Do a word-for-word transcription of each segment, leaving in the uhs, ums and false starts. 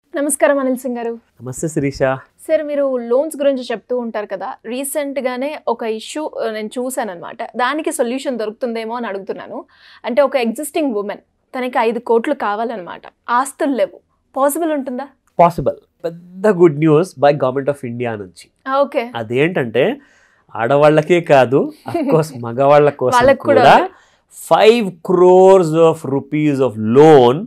నమస్కారం అనిల్ సింగ్ గారు. నమస్తే శిరీష. సార్, మీరు లోన్స్ గురించి చెప్తూ ఉంటారు కదా. రీసెంట్గానే ఒక ఇష్యూ నేను చూశాను అనమాట. దానికి సొల్యూషన్ దొరుకుతుందేమో అని అడుగుతున్నాను. అంటే ఒక ఎగ్జిస్టింగ్ ఉమెన్, తనకి ఐదు కోట్లు కావాలన్నమాట, ఆస్తులు లేవు, పాసిబుల్ ఉంటుందా? పాసిబుల్. పెద్ద good news by government of India నుంచి. ఓకే. అదేంటంటే ఆడవాళ్ళకే కాదు, అఫ్కోర్స్ మగవాళ్ళ కోసం కూడా five crores of rupees of loan,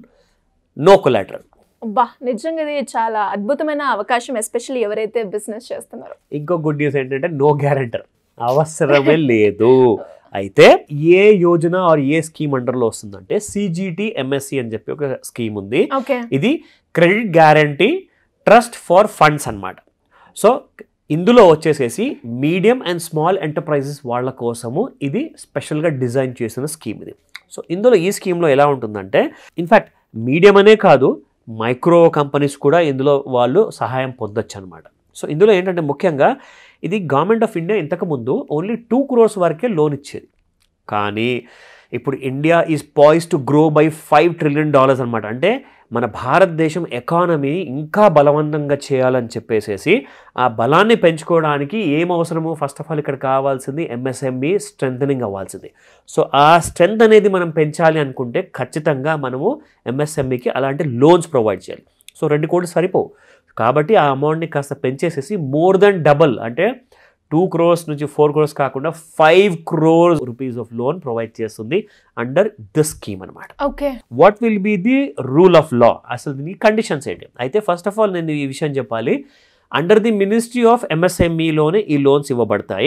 no collateral. అబ్బా, నిజంగా ఇది చాలా అద్భుతమైన అవకాశం, ఎస్పెషల్లీ ఎవరైతే బిజినెస్ చేస్తున్నారో. ఇంకో గుడ్ న్యూస్ ఏంటంటే నో గ్యారెంటర్, అవసరమే లేదు. అయితే ఏ యోజన ఆర్ ఏ స్కీమ్ అండర్లో వస్తుందంటే సిజిటిఎంఎస్ఈ అని చెప్పి ఒక స్కీమ్ ఉంది. ఇది credit guarantee trust for funds అన్నమాట. సో ఇందులో వచ్చేసేసి మీడియం అండ్ స్మాల్ ఎంటర్ప్రైజెస్ వాళ్ళ కోసము ఇది స్పెషల్గా డిజైన్ చేసిన స్కీమ్ ఇది. సో ఇందులో ఈ స్కీమ్లో ఎలా ఉంటుందంటే, ఇన్ఫ్యాక్ట్ మీడియం అనే కాదు, మైక్రో కంపెనీస్ కూడా ఇందులో వాళ్ళు సహాయం పొందొచ్చు అనమాట. సో ఇందులో ఏంటంటే ముఖ్యంగా ఇది గవర్నమెంట్ ఆఫ్ ఇండియా ఇంతకుముందు ఓన్లీ టూ క్రోర్స్ వరకే లోన్ ఇచ్చేది. కానీ ఇప్పుడు India is poised to grow by five trillion dollars అనమాట. అంటే మన భారతదేశం ఎకానమీ ఇంకా బలవంతంగా చేయాలని చెప్పేసేసి ఆ బలాన్ని పెంచుకోవడానికి ఏం అవసరమో ఫస్ట్ ఆఫ్ ఆల్ ఇక్కడ కావాల్సింది ఎంఎస్ఎంఈ స్ట్రెంథనింగ్ అవ్వాల్సింది. సో ఆ స్ట్రెంత్ అనేది మనం పెంచాలి అనుకుంటే ఖచ్చితంగా మనము ఎంఎస్ఎంఈకి అలాంటి లోన్స్ ప్రొవైడ్ చేయాలి. సో రెండు కోట్లు సరిపోవు కాబట్టి ఆ అమౌంట్ని కాస్త పెంచేసేసి మోర్ దెన్ డబల్, అంటే టూ క్రోర్స్ నుంచి ఫోర్ క్రోర్స్ కాకుండా five crores rupees of loan provide చేస్తుంది అండర్ దిస్ స్కీమ్ అనమాట. Okay. What will be the rule of law, అసలు దీని కండిషన్స్ ఏంటి? అయితే ఫస్ట్ ఆఫ్ ఆల్ నేను ఈ విషయం చెప్పాలి. అండర్ ది మినిస్ట్రీ ఆఫ్ ఎంఎస్ఎంఈలోనే ఈ లోన్స్ ఇవ్వబడతాయి.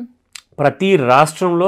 ప్రతి రాష్ట్రంలో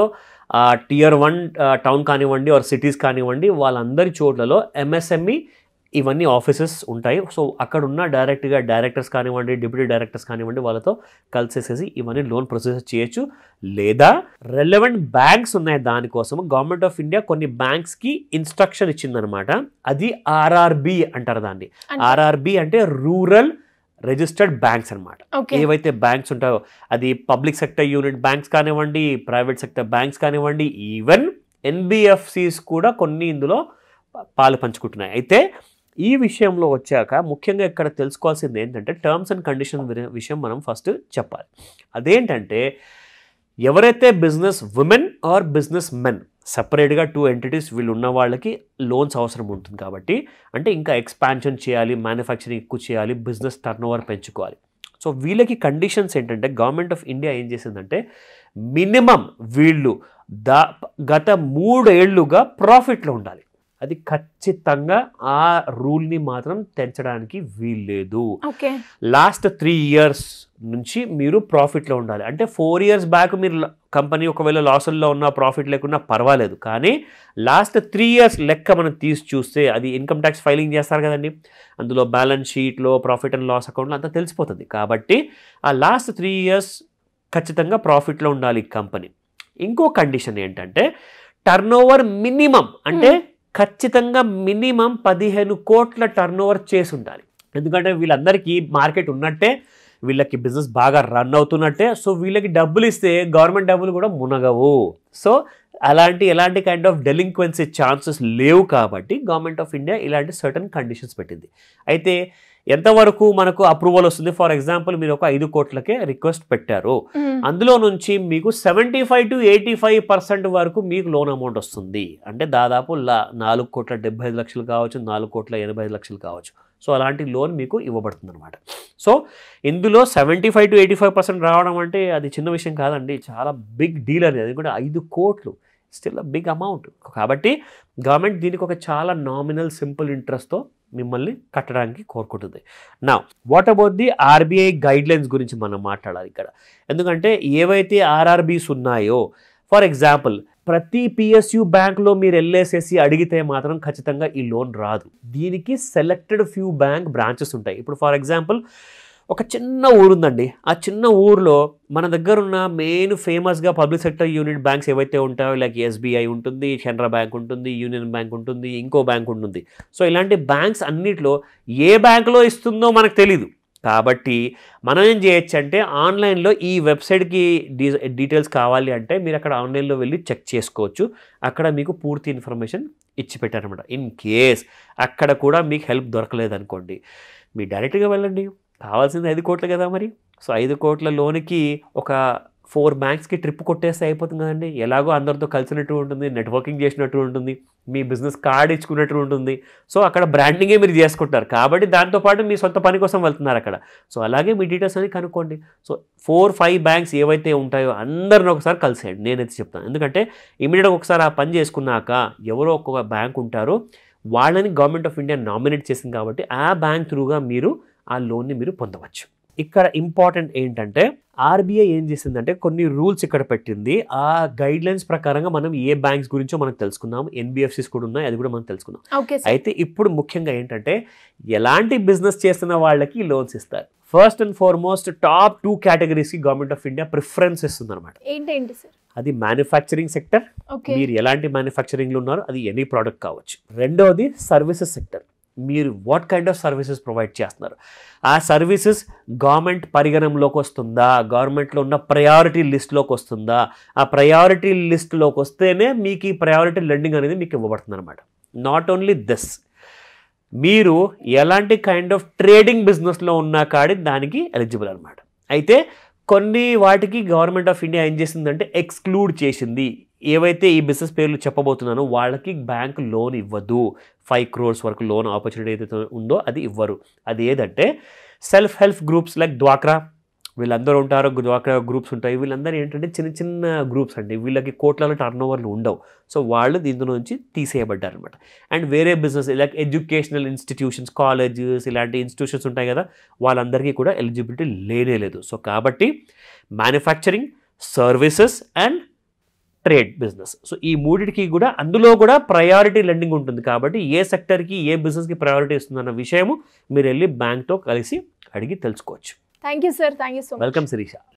టియర్ వన్ టౌన్ కానివ్వండి ఆర్ సిటీస్ కానివ్వండి, వాళ్ళందరి చోట్లలో ఎంఎస్ఎంఈ ఇవన్నీ ఆఫీసెస్ ఉంటాయి. సో అక్కడ ఉన్న డైరెక్ట్గా డైరెక్టర్స్ కానివ్వండి, డిప్యూటీ డైరెక్టర్స్ కానివ్వండి, వాళ్ళతో కలిసేసేసి ఇవన్నీ లోన్ ప్రొసెస్ చేయొచ్చు. లేదా రెలవెంట్ బ్యాంక్స్ ఉన్నాయి, దానికోసం గవర్నమెంట్ ఆఫ్ ఇండియా కొన్ని బ్యాంక్స్కి ఇన్స్ట్రక్షన్ ఇచ్చిందనమాట. అది ఆర్ఆర్బి అంటారు దాన్ని. ఆర్ఆర్బి అంటే రూరల్ రిజిస్టర్డ్ బ్యాంక్స్ అనమాట. ఏవైతే బ్యాంక్స్ ఉంటాయో అది పబ్లిక్ సెక్టర్ యూనిట్ బ్యాంక్స్ కానివ్వండి, ప్రైవేట్ సెక్టర్ బ్యాంక్స్ కానివ్వండి, ఈవెన్ ఎన్బిఎఫ్సిస్ కూడా కొన్ని ఇందులో పాలు పంచుకుంటున్నాయి. అయితే ఈ విషయంలో వచ్చాక ముఖ్యంగా ఇక్కడ తెలుసుకోవాల్సింది ఏంటంటే టర్మ్స్ అండ్ కండిషన్ విషయం మనం ఫస్ట్ చెప్పాలి. అదేంటంటే ఎవరైతే business women or business men, సపరేట్గా టూ ఎంటిటీస్ వీళ్ళు ఉన్న వాళ్ళకి లోన్స్ అవసరం ఉంటుంది. కాబట్టి అంటే ఇంకా ఎక్స్పాన్షన్ చేయాలి, మ్యానుఫ్యాక్చరింగ్ ఎక్కువ చేయాలి, బిజినెస్ టర్న్ ఓవర్ పెంచుకోవాలి. సో వీళ్ళకి కండిషన్స్ ఏంటంటే గవర్నమెంట్ ఆఫ్ ఇండియా ఏం చేసిందంటే మినిమం వీళ్ళు దా గత మూడేళ్లుగా ప్రాఫిట్లో ఉండాలి. అది ఖచ్చితంగా ఆ రూల్ని మాత్రం తెంచడానికి వీల్లేదు. లాస్ట్ త్రీ ఇయర్స్ నుంచి మీరు ప్రాఫిట్లో ఉండాలి. అంటే ఫోర్ ఇయర్స్ బ్యాక్ మీరు కంపెనీ ఒకవేళ లాసుల్లో ఉన్న ప్రాఫిట్ లేకున్నా పర్వాలేదు, కానీ లాస్ట్ త్రీ ఇయర్స్ లెక్క మనం తీసి చూస్తే అది ఇన్కమ్ ట్యాక్స్ ఫైలింగ్ చేస్తారు కదండి, అందులో బ్యాలెన్స్ షీట్లో ప్రాఫిట్ అండ్ లాస్ అకౌంట్లో అంతా తెలిసిపోతుంది. కాబట్టి ఆ లాస్ట్ త్రీ ఇయర్స్ ఖచ్చితంగా ప్రాఫిట్లో ఉండాలి కంపెనీ. ఇంకో కండిషన్ ఏంటంటే టర్న్ ఓవర్ మినిమం, అంటే ఖచ్చితంగా మినిమం పదిహేను కోట్ల టర్న్ ఓవర్ చేసి ఉండాలి. ఎందుకంటే వీళ్ళందరికీ మార్కెట్ ఉన్నట్టే, వీళ్ళకి బిజినెస్ బాగా రన్ అవుతున్నట్టే. సో వీళ్ళకి డబ్బులు ఇస్తే గవర్నమెంట్ డబ్బులు కూడా మునగవు. సో అలాంటి ఎలాంటి కైండ్ ఆఫ్ డెలింక్వెన్సీ ఛాన్సెస్ లేవు. కాబట్టి గవర్నమెంట్ ఆఫ్ ఇండియా ఇలాంటి సర్టన్ కండిషన్స్ పెట్టింది. అయితే ఎంతవరకు మనకు అప్రూవల్ వస్తుంది? ఫర్ ఎగ్జాంపుల్ మీరు ఒక ఐదు కోట్లకే రిక్వెస్ట్ పెట్టారు, అందులో నుంచి మీకు seventy five to eighty five percent వరకు మీకు లోన్ అమౌంట్ వస్తుంది. అంటే దాదాపు నాలుగు కోట్ల డెబ్బై ఐదు లక్షలు కావచ్చు, నాలుగు కోట్ల ఎనభై ఐదు లక్షలు కావచ్చు. సో అలాంటి లోన్ మీకు ఇవ్వబడుతుంది అనమాట. సో ఇందులో seventy five to eighty five percent రావడం అంటే అది చిన్న విషయం కాదండి, చాలా బిగ్ డీల్ అనేది. అది కూడా ఐదు కోట్లు స్టిల్ అ బిగ్ అమౌంట్. కాబట్టి గవర్నమెంట్ దీనికి ఒక చాలా నామినల్ సింపుల్ ఇంట్రెస్ట్తో మిమ్మల్ని కట్టడానికి కోరుకుంటుంది. నా what about the RBI guidelines గురించి మనం మాట్లాడాలి ఇక్కడ. ఎందుకంటే ఏవైతే ఆర్ఆర్బీస్ ఉన్నాయో, ఫర్ ఎగ్జాంపుల్ ప్రతి పిఎస్యు బ్యాంక్లో మీరు వెళ్ళేసేసి అడిగితే మాత్రం ఖచ్చితంగా ఈ లోన్ రాదు. దీనికి సెలెక్టెడ్ ఫ్యూ బ్యాంక్ బ్రాంచెస్ ఉంటాయి. ఇప్పుడు ఫర్ ఎగ్జాంపుల్ ఒక చిన్న ఊరు ఉందండి, ఆ చిన్న ఊరిలో మన దగ్గర ఉన్న మెయిన్ ఫేమస్గా పబ్లిక్ సెక్టర్ యూనిట్ బ్యాంక్స్ ఏవైతే ఉంటాయో, లైక్ ఎస్బీఐ ఉంటుంది, కెనరా బ్యాంక్ ఉంటుంది, యూనియన్ బ్యాంక్ ఉంటుంది, ఇంకో బ్యాంక్ ఉంటుంది. సో ఇలాంటి బ్యాంక్స్ అన్నిట్లో ఏ బ్యాంకులో ఇస్తుందో మనకు తెలీదు. కాబట్టి మనం ఏం చేయొచ్చు అంటే ఆన్లైన్లో ఈ వెబ్సైట్కి డీ డీటెయిల్స్ కావాలి అంటే మీరు అక్కడ ఆన్లైన్లో వెళ్ళి చెక్ చేసుకోవచ్చు. అక్కడ మీకు పూర్తి ఇన్ఫర్మేషన్ ఇచ్చి పెట్టారనమాట. ఇన్ కేస్ అక్కడ కూడా మీకు హెల్ప్ దొరకలేదనుకోండి, మీరు డైరెక్ట్గా వెళ్ళండి, కావాల్సింది ఐదు కోట్లు కదా మరి. సో ఐదు కోట్ల లోన్కి ఒక ఫోర్ బ్యాంక్స్కి ట్రిప్ కొట్టేస్తే అయిపోతుంది కదండి. ఎలాగో అందరితో కలిసినట్టు ఉంటుంది, నెట్వర్కింగ్ చేసినట్టు ఉంటుంది, మీ బిజినెస్ కార్డ్ ఇచ్చుకున్నట్టు ఉంటుంది. సో అక్కడ బ్రాండింగే మీరు చేసుకుంటారు కాబట్టి దాంతోపాటు మీ సొంత పని కోసం వెళ్తున్నారు అక్కడ. సో అలాగే మీ డీటెయిల్స్ అని కనుక్కోండి. సో ఫోర్ ఫైవ్ బ్యాంక్స్ ఏవైతే ఉంటాయో అందరిని ఒకసారి కలిసేయండి, నేనైతే చెప్తాను. ఎందుకంటే ఇమీడియట్గా ఒకసారి ఆ పని చేసుకున్నాక ఎవరో ఒక్కొక్క బ్యాంక్ ఉంటారో వాళ్ళని గవర్నమెంట్ ఆఫ్ ఇండియా నామినేట్ చేసింది కాబట్టి ఆ బ్యాంక్ త్రూగా మీరు ఆ లోన్ని మీరు పొందవచ్చు. ఇక్కడ ఇంపార్టెంట్ ఏంటంటే ఆర్బీఐ ఏం చేసిందంటే కొన్ని రూల్స్ ఇక్కడ పెట్టింది. ఆ గైడ్ లైన్స్ ప్రకారంగా మనం ఏ బ్యాంక్స్ గురించో మనం తెలుసుకున్నాం, ఎన్బిఎఫ్సిస్ కూడా ఉన్నాయి, అది కూడా మనం తెలుసుకున్నాం. అయితే ఇప్పుడు ముఖ్యంగా ఏంటంటే ఎలాంటి బిజినెస్ చేస్తున్న వాళ్ళకి లోన్స్ ఇస్తారు. First and foremost top two కేటగిరీస్కి గవర్నమెంట్ ఆఫ్ ఇండియా ప్రిఫరెన్స్ ఇస్తుంది అనమాట. ఏంటండి సార్? అది మ్యానుఫ్యాక్చరింగ్ సెక్టర్, మీరు ఎలాంటి మ్యానుఫ్యాక్చరింగ్లో ఉన్నారో అది ఎనీ ప్రోడక్ట్ కావచ్చు. రెండవది సర్వీసెస్ సెక్టర్, మీరు what kind of services provide చేస్తున్నారు, ఆ సర్వీసెస్ గవర్నమెంట్ పరిగణంలోకి వస్తుందా, గవర్నమెంట్లో ఉన్న ప్రయారిటీ లిస్ట్లోకి వస్తుందా, ఆ ప్రయారిటీ లిస్ట్లోకి వస్తేనే మీకు ఈ ప్రయారిటీ లెండింగ్ అనేది మీకు ఇవ్వబడుతుంది అనమాట. నాట్ ఓన్లీ దిస్, మీరు ఎలాంటి కైండ్ ఆఫ్ ట్రేడింగ్ బిజినెస్లో ఉన్నా కాడి దానికి ఎలిజిబుల్ అనమాట. అయితే కొన్ని వాటికి గవర్నమెంట్ ఆఫ్ ఇండియా ఏం చేసిందంటే ఎక్స్క్లూడ్ చేసింది. ఏవైతే ఈ బిజినెస్ పేర్లు చెప్పబోతున్నానో వాళ్ళకి బ్యాంక్ లోన్ ఇవ్వదు. ఫైవ్ క్రోర్స్ వరకు లోన్ ఆపర్చునిటీ ఏదైతే ఉందో అది ఇవ్వరు. అది ఏదంటే సెల్ఫ్ హెల్ప్ గ్రూప్స్ లైక్ డ్వాక్రా, వీళ్ళందరూ ఉంటారు, డ్వాక్రా గ్రూప్స్ ఉంటాయి. వీళ్ళందరూ ఏంటంటే చిన్న చిన్న గ్రూప్స్ అండి, వీళ్ళకి కోట్ల టర్న్ ఓవర్లు ఉండవు. సో వాళ్ళు దీంట్లో నుంచి తీసేయబడ్డారు అనమాట. అండ్ వేరే business like educational institutions, colleges, ఇలాంటి ఇన్స్టిట్యూషన్స్ ఉంటాయి కదా, వాళ్ళందరికీ కూడా ఎలిజిబిలిటీ లేనే లేదు. సో కాబట్టి manufacturing, services and trade business, so ఈ మూడిటికి కూడా అందులో కూడా ప్రయారిటీ లెండింగ్ ఉంటుంది. కాబట్టి ఏ సెక్టర్కి ఏ బిజినెస్కి ప్రయారిటీ ఇస్తుందన్న విషయము మీరు వెళ్ళి బ్యాంక్తో కలిసి అడిగి తెలుసుకోవచ్చు. Thank you sir. Thank you so much. Welcome Sirisha.